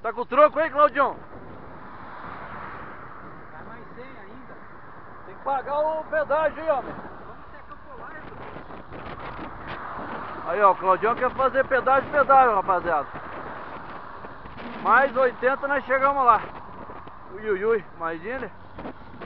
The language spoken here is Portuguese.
Tá com o troco aí, Claudião? Vai mais 100 ainda. Tem que pagar o pedágio aí, homem. Vamos ter campolar, Aí, ó, o Claudião quer fazer pedágio, rapaziada. Mais 80 nós chegamos lá. Ui, ui, ui, imagina.